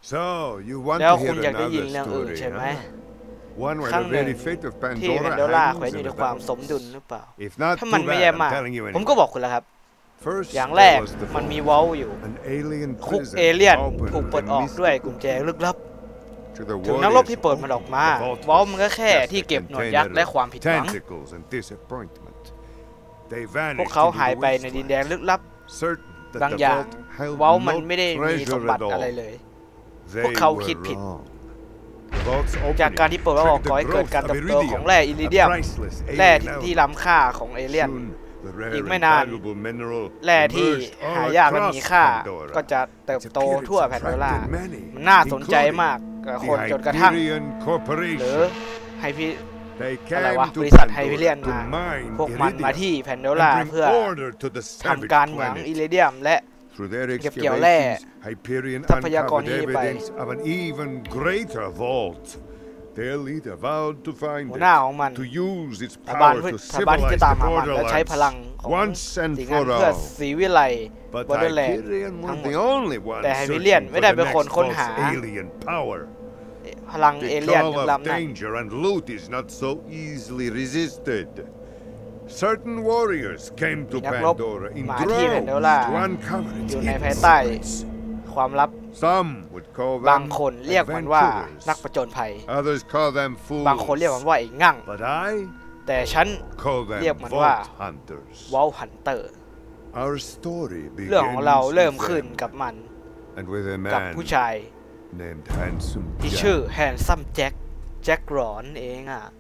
So you want แล้ว to คุณ hear อยากได้ยิน another เรื่องอื่น story, ใช่ไหม huh? One ค where รั้ง the หนึ่ง very fate of ที่แพน Pandora โดร่า hangs แขวนอยู่ in ใน the ความสม balance. ดุลหรือเปล่า If not ถ้ามัน too ไม่ bad, แย่ I'm มาก telling you ผมก็ anyway. บอกคุณแล้วครับ First, อย่างแร there ก was the มันมี vault, วอลอยู่ an alien คุก prison เอเลี่ยน open ถูกเปิด and ออกด้วย mystical. กุญแจลึกลับ To the ถึงนักรบ warriors ที่ who เปิดมันออก opened มา the vault วอล was มันก็แค่ just ที่ a เก็บหนวดยักษ์ container และ of ความผิดหวัง tentacles and disappointment. They พวก vanished เขา into หาย the ไปในดินแดน wasteland, ลึกลับ certain that บาง the อย่าง vault held วอลมัน no ไม่ได้มีสม treasure บัติ at อะไร all. เลย They พวกเขาคิด were ผิด wrong. The vault's จาก opening การที่เปิดวอลออก triggered ก่อให้ the เกิด growth การ of เติบโตของ iridium, แร่อิริเดีย a ม priceless แร่ alien ที่ element. ล้ำค่าของเอเลี่ยน Soon, the rare อีก and ไม่นาน valuable mineral แร่ที่ emerged หา all ยากและมี across ค่า Pandora. ก็จะเติบ Its โต appearance ทั่วแพนโดร่า attracted many, มันน่าสนใจ including มากกับ the คนจนกระทั่ง Hyperion หรือ Corporation. ไฮพี They อะไรวะ came บ to ริษัทไฮพีเลียน Pandora มา to mine พวกมันมา iridium ที่แพนโด and ร่า bring เพื่อ order to the ทำ savage การเหมืองอิ planet. ริเดียมและ Through their เก็บเกี่ยวแร่ excavations, Hyperion ทรัพยากร uncovered ที่ไป evidence of an even greater vault. Their leader vowed to find หัว it, หน้าของมัน to use its สถาบัน power to สถาบันที่จะ civilize ตาม the หามันและใช้พลัง borderlands ของ once and สิ่งนั้น for เพื่อ all. ศรีวิไล But บอร์เดอร์แลนด์ Hyperion ทั้ง weren't หมด the only ones แต่ไฮพี searching เลียน for ไม่ได้ the เป็นคน next ค้น vault's หา alien power. พลังเอ The เลี่ยน call ลึก of ลับนั้น danger and loot is not so easily resisted. Certain warriors came to นักรบ Pandora in มาที่แพนโด droves ร่า to uncover อ its ยู่ใน hidden ภายใต้ secrets. ความลับ Some would call บาง them คนเรียกมันว่านัก adventurers. ผจญภัย Others call them บางคนเรียกมัน fools. ว่าไอ้งั่ง But I แต่ฉัน call เรียก them มันว่า vault hunters. วอลฮันเตอร์ Our story เรื่องของเรา begins เริ่ม with ขึ้น them กับมัน and with a กับ man ผู้ชาย named Handsome ที่ Jack. ชื่อแฮนซัมแจ็คหรอนเองอ่ะ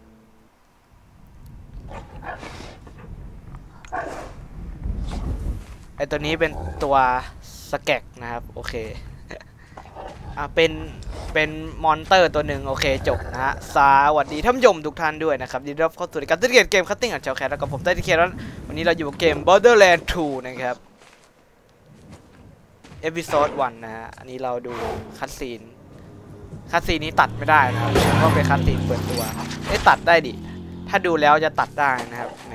ไอตัวนี้เป็นตัวสแก็กนะครับโอเคเป็นมอนเตอร์ตัวหนึ่งโอเคจบนะฮะสวัสดีท่านผู้ชมทุกท่านด้วยนะครับยินดีต้อนรับเข้าสู่รายการเกมคัตติ้งอัดเจ้าแคทแล้วก็ผมได้ที่เคแล้ววันนี้เราอยู่กับเกม Borderlands 2 นะครับเอพิโซด1นะฮะอันนี้เราดูคัตซีนนี้ตัดไม่ได้นะครับเพราะเป็นคัตซีนเปิดตัวตัดได้ดิถ้าดูแล้วจะตัดได้นะครับแหม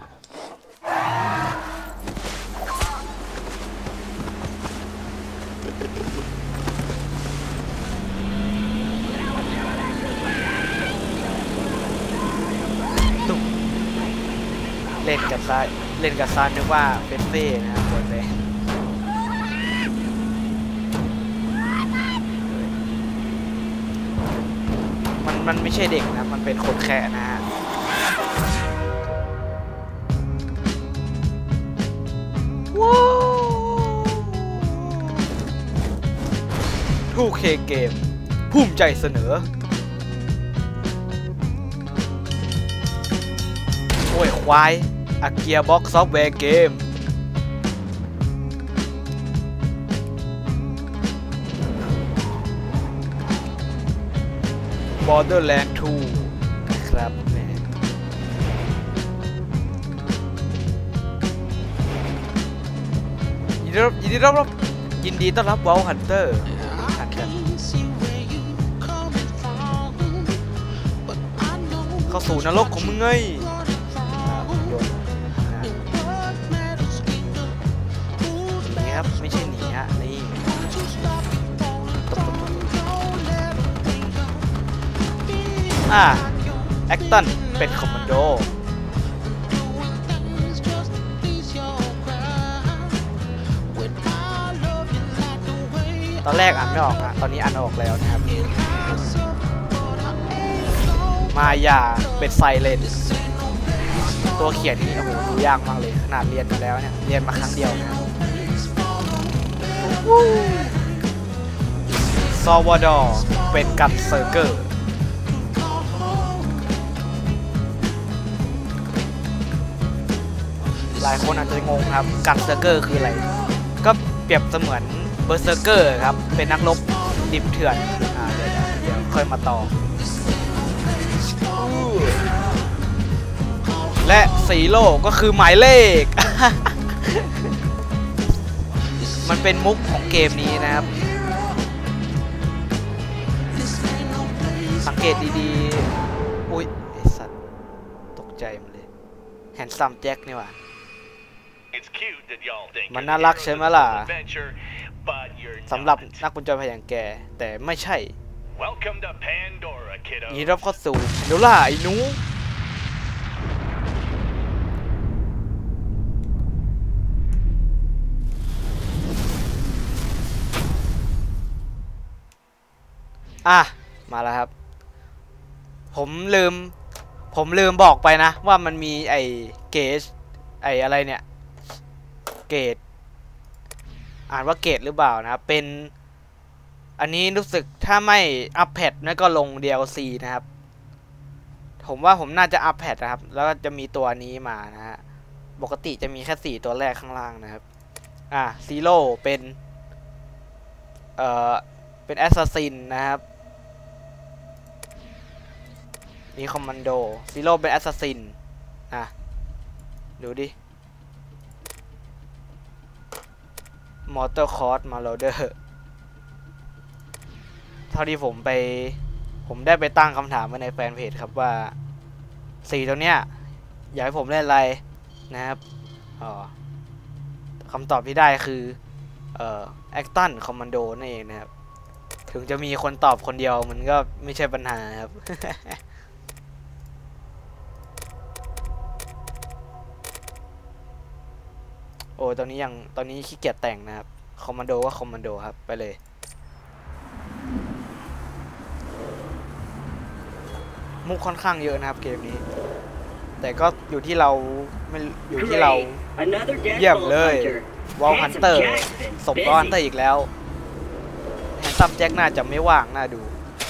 เล่นกับซานนึกว่าเป็นเซ่นะครับโดนไปมันไม่ใช่เด็กนะมันเป็นคนแค่นะฮะว้าว2K เกมภูมิใจเสนอโอ้ยควายอาเกียบ็อกซอฟต์แวร์เกมBorderlands 2 นะครับแหมยินดีต้อนรับวอลฮันเตอร์เข้าสู่นรกของมึงไงนี่ครับไม่ใช่หนีฮะนี่แอคตันเป็นคอมมานโดตอนแรกอ่านไม่ออกนะตอนนี้อ่านออกแล้วนะครับมายาเป็นไซเลนตัวเขียนนี้โอ้โหดูยากมากเลยขนาดเรียนมาแล้วเนี่ยเรียนมาครั้งเดียวนะซอวอดอร์เป็นกันเซอร์เกอร์หลายคนอาจจะงงครับกันเซอร์เกอร์คืออะไรก็เปรียบเสมือนเบอร์เซอร์เกอร์ครับเป็นนักรบดิบเถื่อนเดี๋ยวค่อยมาต่อและสีโลก็คือหมายเลข มันเป็นมุกของเกมนี้นะครับสังเกตดีๆอุ้ยไอ้สัตว์ตกใจมันเลยแฮนซัมแจ็คนี่หว่ามันน่ารักใช่ไหมล่ะสำหรับนักผจญภัยอย่างแกแต่ไม่ใช่ยินดีรับเข้าสู่แพนโดร่าไอ้หนูมาแล้วครับผมลืมบอกไปนะว่ามันมีไอ้เกจไอ้อะไรเนี่ยเกจอ่านว่าเกจหรือเปล่านะครับเป็นอันนี้รู้สึกถ้าไม่อัพแพทนั่นก็ลง DLC นะครับผมว่าผมน่าจะอัพแพทนะครับแล้วก็จะมีตัวนี้มานะฮะปกติจะมีแค่4ตัวแรกข้างล่างนะครับซีโร่เป็นแอสซัสซินนะครับมีคอมมานโดซีโร่เป็นแอสซัสซินดูดิมอเตอร์คอร์สมาโลเดอร์เท่าที่ผมได้ไปตั้งคำถามไว้ในแฟนเพจครับว่า4ตัวเนี้ยอยากให้ผมเล่นอะไรนะครับคำตอบที่ได้คือแอคตันคอมมานโดนั่นเองนะครับถึงจะมีคนตอบคนเดียวมันก็ไม่ใช่ปัญหาครับ โอ้ตอนนี้ขี้เกียจแต่งนะครับคอมมานโดก็คอมมานโดครับไปเลยมุกค่อนข้างเยอะนะครับเกมนี้แต่ก็อยู่ที่เราเยี่ยมเลยวอลฮันเตอร์สมก็ฮันเตอร์อีกแล้วแฮนซัมแจ็คน่าจะไม่ว่างน่าดู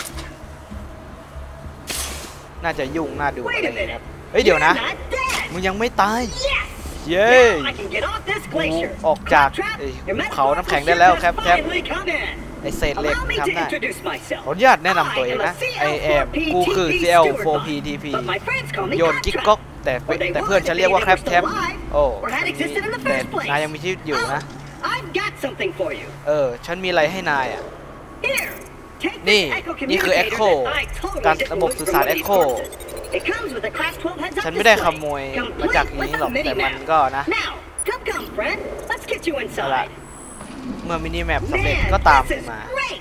น่าจะยุ่งน่าดูอะไรครับเฮ้ยเดี๋ยวนะมึงยังไม่ตายเย้กูออกจากเขาน้ำแข็งได้แล้วครับไอเศษเหล็กทำได้ขออนุญาตแนะนำตัวเองนะไอแอมกูคือ CL4PTP โยนกิ๊กก๊อกแต่เพื่อนจะเรียกว่าแคปแท็บโอ้แต่นายยังมีชีวิตอยู่นะฉันมีอะไรให้นายนี่คือ Echo การระบบสื่อสาร Echo ฉันไม่ได้ขโมยมาจากนี้หรอกแต่มันก็นะเมื่อมินิแมปสำเร็จก็ตามมา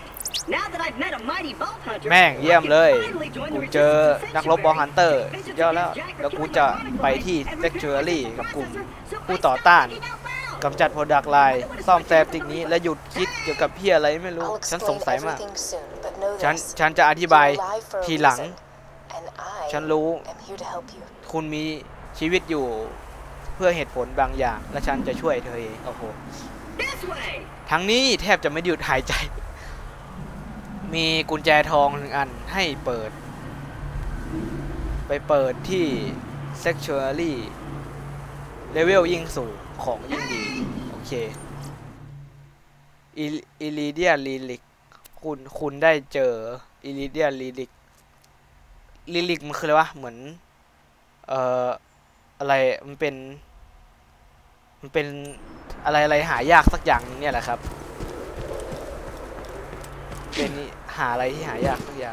แม่งเยี่ยมเลยกูเจอนักรบบอลฮันเตอร์เยอะแล้วกูจะไปที่เซ็กชวลลี่กับกลุ่มผู้ต่อต้านกำจัดโปรดักต์ไลน์ซ่อมแซมสิ่งนี้และหยุดคิดเกี่ยวกับพี่อะไรไม่รู้ฉันสงสัยมากฉันจะอธิบายทีหลังฉันรู้คุณมีชีวิตอยู่เพื่อเหตุผลบางอย่างและฉันจะช่วยเธอเองโอ้โหทั้งนี้แทบจะไม่หยุดหายใจมีกุญแจทอง1 อันให้ไปเปิดที่ Sanctuary เลเวลยิ่งสูงของยิ่งดีโอเคอิลิเดียลิลิกคุณได้เจออิลิเดียลิลิกมันคืออะไรวะเหมือนอะไรมันเป็นอะไรหายากสักอย่างนึงเนี่ยแหละครับเป็นหาอะไรที่หายากสักอย่าง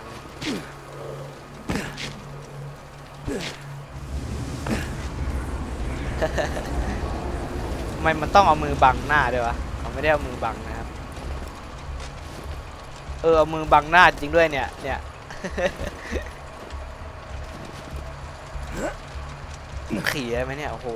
ทำไมมันต้องเอามือบังหน้าด้วยวะเขาไม่ได้เอามือบังนะครับเอามือบังหน้าจริงด้วยเนี่ยขี่ได้ไหมเนี่ยโอ้โห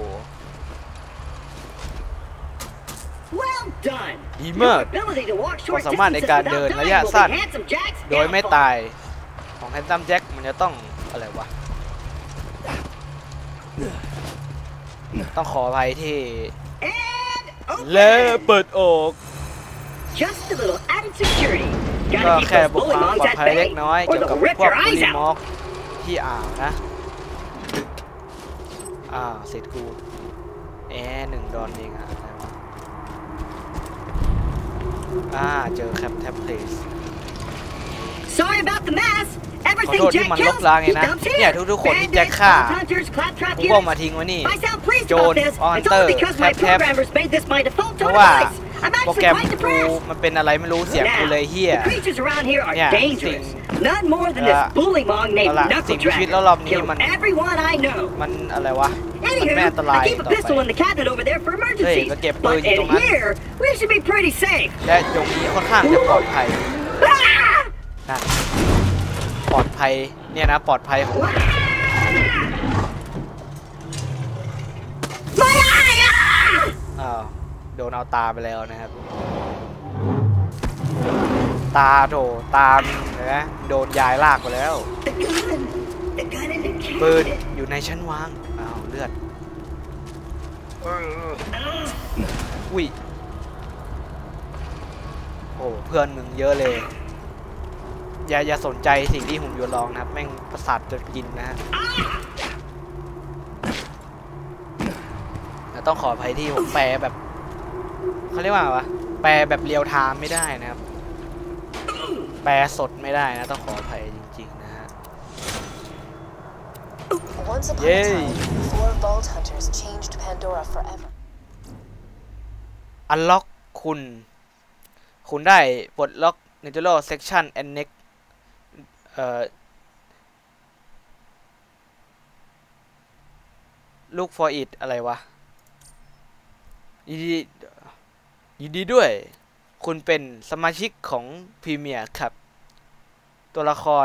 ดีมากความสามารถในการเดินระยะสั้นโดยไม่ตายของแฮนซัมแจ็คมันจะต้องอะไรวะต้องขออภัยที่และเปิดอกก็แค่บุกความปลอดภัยเล็กน้อยเกี่ยวกับพวกบุรีมอกที่นะเสร็จกู1 ดอลเองเจอแคปแท็บเพลสขอโทษที่มันลบล้างไงนะเนี่ยทุกคนที่แจ็คฆ่ากูก็มาทิ้งไว้นี่โจนออนเตอร์แคปเพราะว่าโปรแกรมกูมันเป็นอะไรไม่รู้เสียงกูเลยเฮียเนี่ยสิ่งสิ่งมีชีวิตแล้วรอบนี้มันอะไรวะมันไม่อันตรายต่อไปเฮ้ยก็เก็บปืนอยู่ตรงนั้นและตรงนี้ค่อนข้างจะปลอดภัยนั่นปลอดภัยเนี่ยนะปลอดภัยของอ้าวโดนเอาตาไปแล้วนะครับตาโถตาเห็นไหมโดนยายลากไปแล้วปืนอยู่ในชั้นวางอ้าวเลือดอุ้ยโอ้เพื่อนมึงเยอะเลยอย่าสนใจสิ่งที่หุ่นยนต์ร้องนะครับแม่งประสาทจะกินนะฮะต้องขออภัยที่ผมแปลแบบเขาเรียกว่าอะไรวะแปลแบบเรียลไทม์ไม่ได้นะครับแปลสดไม่ได้นะต้องขออภัยจริงๆนะฮะเย้อันล็อกคุณได้ปลดล็อก Natural Section Annex Look for it อะไรวะยินดีด้วยคุณเป็นสมาชิกของพรีเมียร์ครับตัวละคร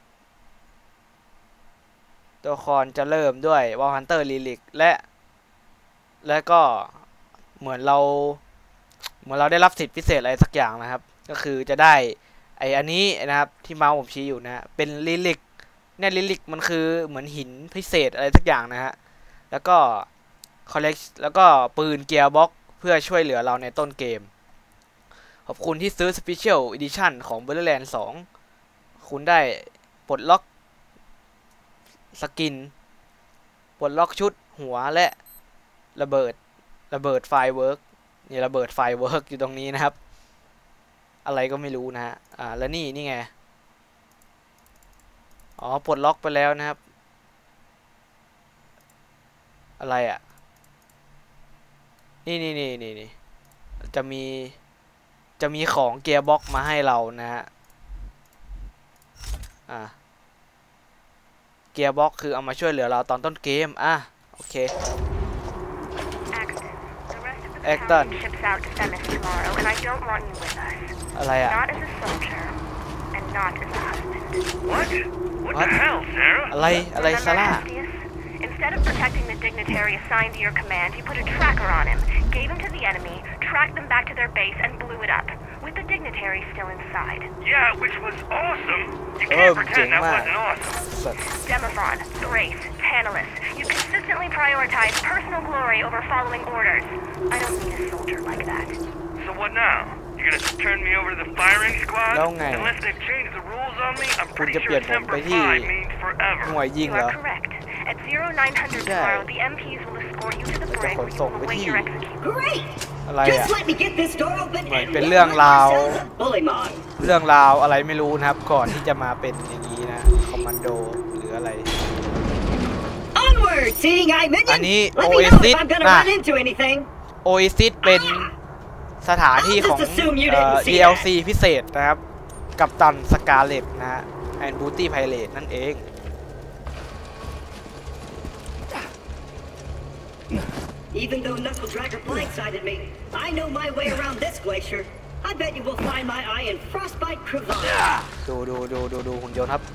จะเริ่มด้วยวอลฮันเตอร์ลิลิกและก็เหมือนเราได้รับสิทธิพิเศษอะไรสักอย่างนะครับก็คือจะได้อันนี้นะครับที่เมาส์ผมชี้อยู่นะเป็นลิลิกเนี่ยลิลิกมันคือเหมือนหินพิเศษอะไรสักอย่างนะฮะแล้วก็แล้วก็ปืนเกียร์บ็อกเพื่อช่วยเหลือเราในต้นเกมขอบคุณที่ซื้อ Special Edition ของ Borderlands 2คุณได้ปลดล็อกสกินปลดล็อกชุดหัวและระเบิดไฟเวิร์กนี่ระเบิดไฟเวิร์กอยู่ตรงนี้นะครับอะไรก็ไม่รู้นะฮะแล้วนี่ไงอ๋อปลดล็อกไปแล้วนะครับอะไรอ่ะนี่จะมีของเกียร์บ็อกมาให้เรานะฮะเกียร์บ็อกคือเอามาช่วยเหลือเราตอนต้นเกมโอเคแอคตันอะไรอ่ะอะไรซาร่า Instead of protecting the dignitary assigned to your command, you put a tracker on him, gave him to the enemy, tracked them back to their base, and blew it up, with the dignitary still inside. Yeah, which was awesome. You can't pretend that wasn't awesome. Demofron, Thrace, Tantalus, you consistently prioritize personal glory over following orders. I don't need a soldier like that. So what now? You're gonna turn me over to the firing squad? แล้วไง Unless they've changed the rules on me, I'm คุณ pretty จะเป sure ลี่ยนผมไป Semper ที่ Fi means forever. หน่วยยิง You เหรอ are correct. At 0900 tomorrow, the MPs will escort you to the brig where you will await your execution. Great! อะไรอ่ะ Just let me get this door open เหมือน and เป็น we'll เรื่อง let ราว ourselves a bullymon. อะไรไม่รู้นะครับก่อนที่จะมาเป็นอย่างนี้นะคอมมานโดหรืออะไร Onward, seeing eye อัน minion. นี้ Let me know Oasis if I'm gonna นะ run into anything. Oasis เป็นสถานที่ของ DLC พิเศษนะครับกัปตันสกาเลตนะฮะแอนบูตี้ไพเรตนั่นเอง Even though Knuckle Dragger blindsided me, I know my way around this glacier. I bet you will find my eye in Frostbite Crevasse. ดูหุ่นยนต์ครับ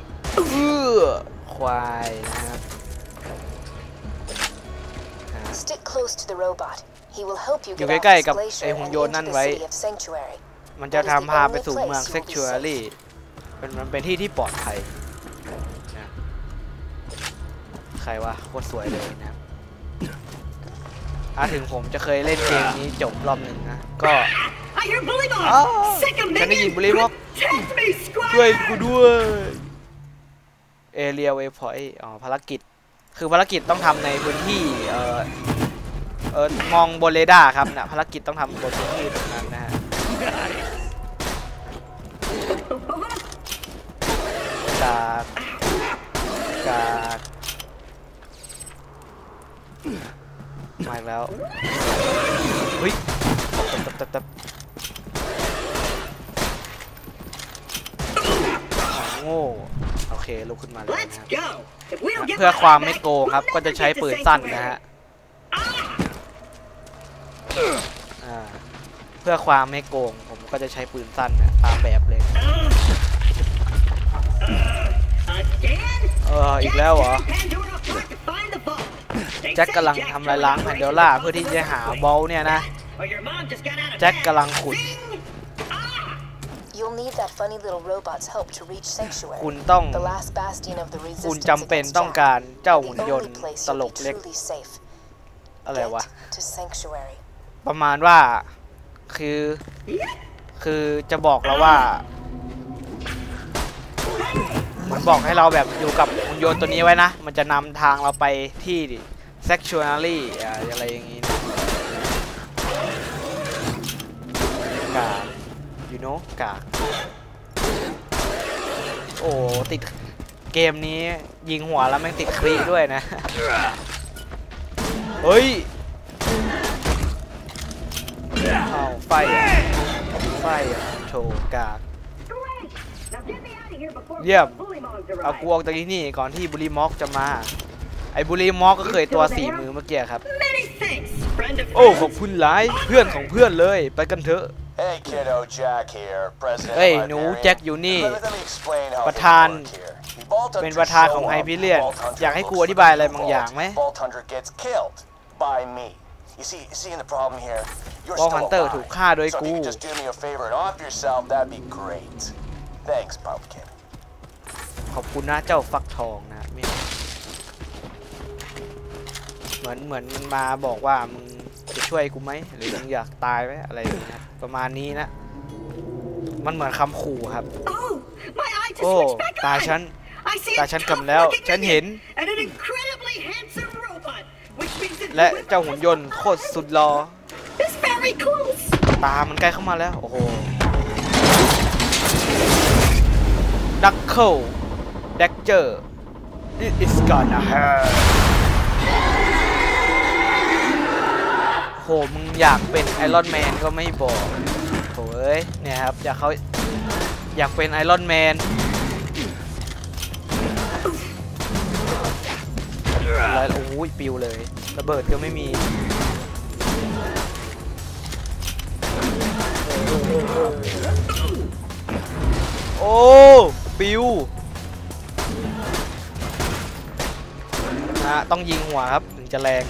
ควายนะครับ Stick close to the robot. He will help you อยู่ get ใกล้ off ๆกับ this ไอ glacier หุ่น and ยนต์ into นั่น the ไว้ city of Sanctuary. มันจะทำพาไปสู่เมือง Sanctuary มันเป็นที่ที่ปลอดภัยนะใครวะโคตรสวยเลยนะครับถึงผมจะเคยเล่นเกมนี้จบรอบหนึ่งนะก็ I hear bullymon. Sick of ฉันได้ยิน minion. บุรีบอก Protect me, ช่วย squire. กูด้วยเอเรียเวพอยต์ภารกิจคือภารกิจต้องทำในพื้นที่มองบนเรดาร์ครับนะภารกิจต้องทำบนพื้นที่ตรงนั้นนะฮะกากมาอีกแล้วเฮ้ยโง่โอเคลุกขึ้นมาแล้วนะครับเพื่อความไม่โกงครับก็จะใช้ปืนสั้นนะฮะเพื่อความไม่โกงผมก็จะใช้ปืนสั้นนะตามแบบเลยอีกแล้วเหรอแจ็คกำลังทำลายล้างแพนโดร่าเพื่อที่จะหาบอลเนี่ยนะแจ็คกำลังขุดคุณต้องคุณจำเป็นต้องการเจ้าหุ่นยนต์ตลกเล็กอะไรวะประมาณว่าคือจะบอกเราว่ามันบอกให้เราแบบอยู่กับหุ่นยนต์ตัวนี้ไว้นะมันจะนำทางเราไปที่ Sanctuary อะไรอย่างงี้นะกาก you know กากโอ้ติดเกมนี้ยิงหัวแล้วแม่งติดครีด้วยนะเฮ้ยเอาไฟโถกากเยี่ยมเอากูออกจากที่นี่ก่อนที่บุรีม็อกจะมาไอ้บุรีม็อกก็เคยตัว4 มือเมื่อกี้ครับโอ้ขอบคุณหลายเพื่อนของเพื่อนเลยไปกันเถอะเฮ้ยหนูแจ็คอยู่นี่ประธานเป็นประธานของไฮพิเลียนอยากให้กูอธิบายอะไรบางอย่างไหมบอลฮันเตอร์ถูกฆ่าโดยกูขอบคุณนะเจ้าฟักทองนะเหมือนมันมาบอกว่ามึงจะช่วยกูไหมหรือมึงอยากตายไหมอะไรอย่างเงี้ยประมาณนี้นะมันเหมือนคำขู่ครับโอ้ตาฉันกำแล้วฉันเห็นและเจ้าหุ่นยนต์โคตรสุดหล่อตามันใกล้เข้ามาแล้วโอ้โหดักเคิลแดกเจอร์ it's gonna hurt โหมึงอยากเป็นไอรอนแมนก็ไม่บอกโถ่เอ้ยเนี่ยครับอยากเป็นไอรอนแมนอะไรโอ้ยปิวเลยระเบิดก็ไม่มีโอ้ปิวนะต้องยิงหัวครับถึงจะแรง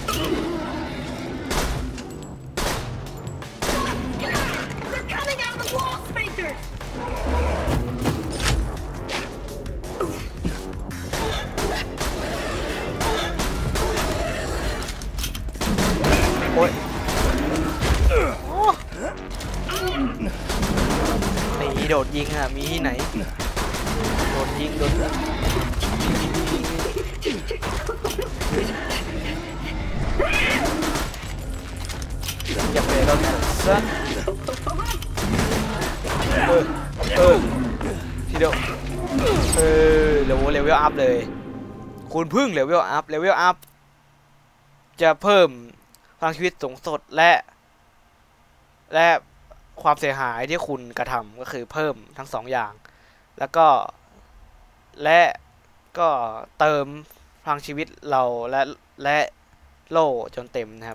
โอ้ยนี่โดดยิงอ่ะมีที่ไหนโดดยิงอย่าไปโดนซะทีเดียวเลเวลอัพเลยคุณพึ่งเลเวลอัพจะเพิ่มพลังชีวิตสูงสุดและความเสียหายที่คุณกระทำก็คือเพิ่มทั้ง2 อย่างแล้วก็เติมพลังชีวิตเราและโล่จนเต็มนะครับ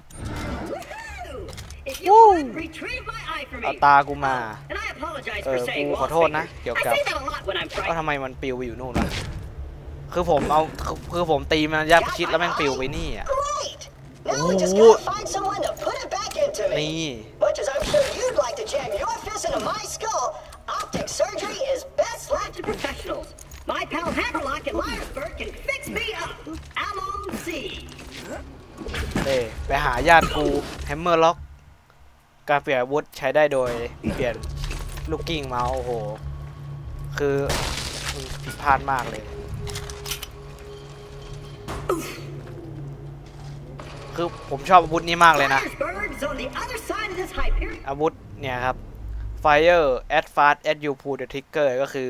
เอาตากูมากูขอโทษนะเกี่ยวกับว่าทำไมมันปิวไปอยู่นู่นวะคือผมตีมันยับชิดแล้วแม่งปิวไปนี่อ่ะโอ้โหนี่ไปหาญาติกูแฮมเมอร์ล็อกการเปลี่ยนอาวุธใช้ได้โดยเปลี่ยนลูกกิ้งเมาส์โอ้โหคือผิดพลาดมากเลยคือผมชอบอาวุธนี้มากเลยนะอาวุธเนี่ยครับ Fire as fast as you pull the trigger ก็คือ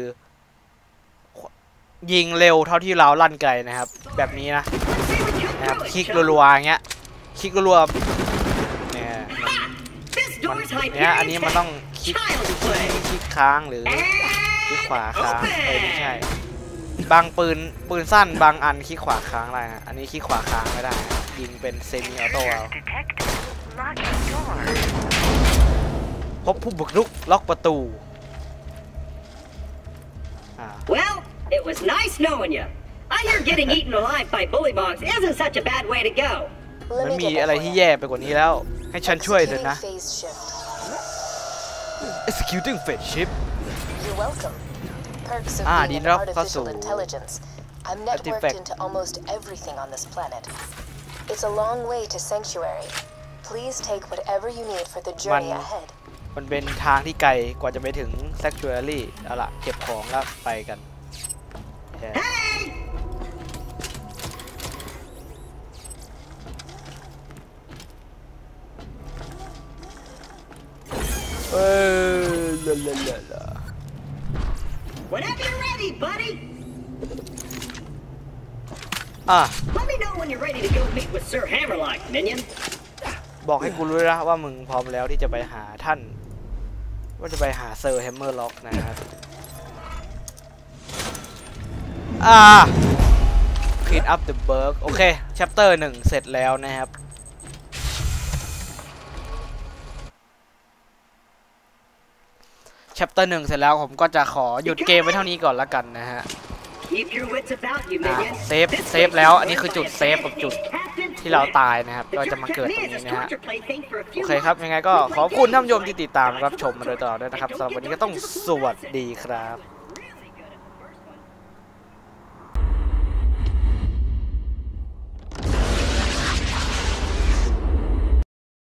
ยิงเร็วเท่าที่เราลั่นไกลนะครับแบบนี้นะครับคลิกรัวๆอย่างเงี้ยคลิกรัวๆเนี่ยเนี่ยอันนี้มันต้องคลิกค้างหรือคลิกขวาค้างไม่ใช่บางปืนสั้นบางอันคลิกขวาค้างได้นะอันนี้คลิกขวาค้างไม่ได้ยิงเป็นเซมิออโต้เอาพบผู้บุกรุกล็อกประตู Well, it was nice knowing you. I hear getting eaten alive by bullymongs isn't such a bad way to go. มันมีอะไรที่แย่ไปกว่านี้แล้วให้ฉันช่วยเถอะนะ Executing phase shift You're welcome. Perks of ดี being นะ an เข้าสู่ artificial intelligence. I'm networked into almost everything on this planet. It's a long way to Sanctuary. Please take whatever you need for the journey ahead. มันเป็นทางที่ไกลกว่าจะไปถึง Sanctuary เอาล่ะเก็บของแล้วไปกัน Whenever you're ready, buddy. Let me know when you're ready to go meet with Sir Hammerlock, minion. บอกให้กูรู้นะว่ามึงพร้อมแล้วที่จะไปหาท่านว่าจะไปหาเซอร์แฮมเมอร์ล็อกนะครับClean up the Berg โอเค chapter 1 เสร็จแล้วนะครับchapter 1 เสร็จแล้วผมก็จะขอหยุดเกมไว้เท่านี้ก่อนละกันนะฮะเซฟแล้วอันนี้คือจุดเซฟกับจุดที่เราตายนะครับก็จะมาเกิดตรงนี้นะฮะโอเคครับยังไงก็ขอบคุณท่านผู้ชมที่ติดตามรับชมมาโดยตลอดด้วยนะครับสำหรับวันนี้ก็ต้องสวัสดีครับ